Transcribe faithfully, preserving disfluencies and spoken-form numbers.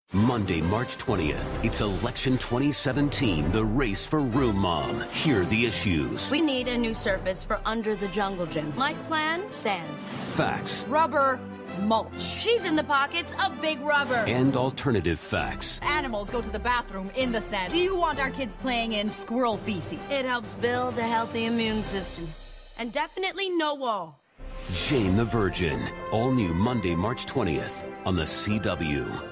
Monday, March twentieth, it's Election twenty seventeen, the race for Room Mom. Here are the issues. We need a new surface for under the jungle gym. My plan, sand. Facts. Rubber, mulch. She's in the pockets of big rubber. And alternative facts. Animals go to the bathroom in the sand. Do you want our kids playing in squirrel feces? It helps build a healthy immune system. And definitely no wall. Jane the Virgin. All new Monday, March twentieth on the C W.